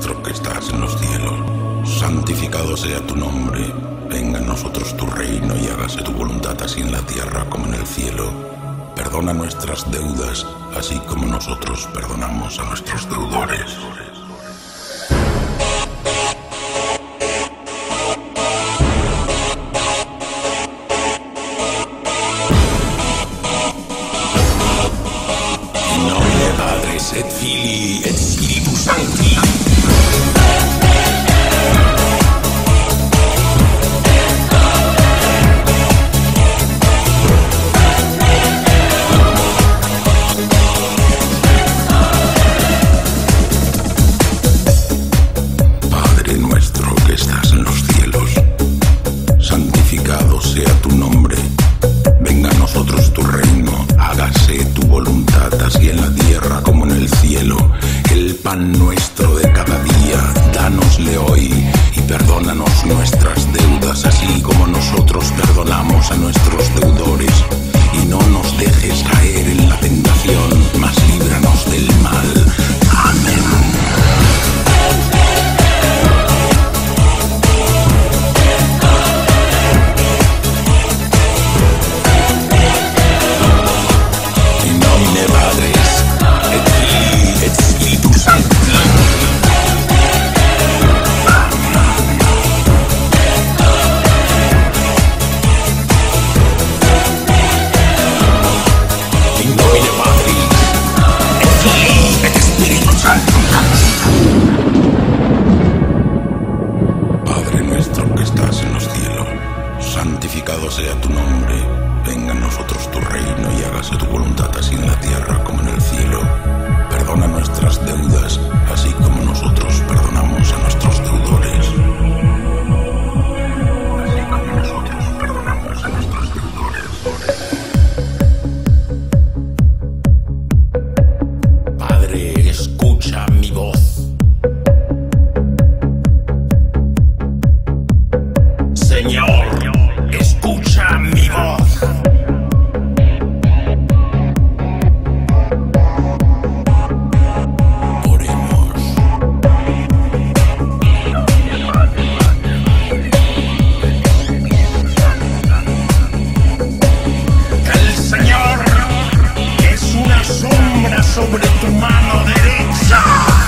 nuestro que estás en los cielos, santificado sea tu nombre. Venga a nosotros tu reino y hágase tu voluntad así en la tierra como en el cielo. Perdona nuestras deudas, así como nosotros perdonamos a nuestros deudores. In nomine Patris et Filii et Spiritus Sancti. Estás en los cielos, santificado sea tu nombre. Venga a nosotros tu reino, hágase tu voluntad así en la tierra como en el cielo. El pan nuestro de cada día, dánosle hoy y perdónanos nuestras deudas así como nosotros perdonamos a nuestros deudores. Y no nos dejes caer en la tentación, mas líbranos del mal. Amén. Padre nuestro que estás en los cielos, santificado sea tu nombre. Venga a nosotros tu reino y hágase tu voluntad así en la tierra como en el cielo. Perdona nuestras deudas, así como nosotros perdonamos a nuestros deudores. Así como nosotros perdonamos a nuestros deudores. Padre, escucha mi voz. Señor, escucha mi voz. Oremos. El Señor es una sombra sobre tu mano derecha.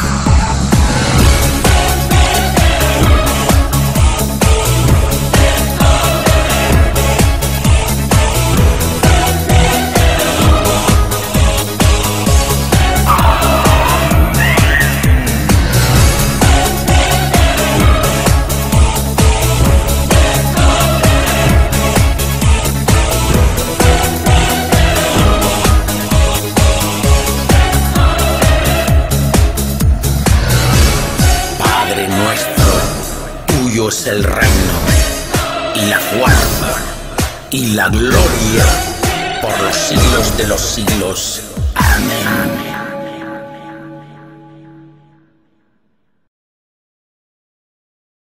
Tuyo es el reino, y la fuerza, y la gloria, por los siglos de los siglos. Amén.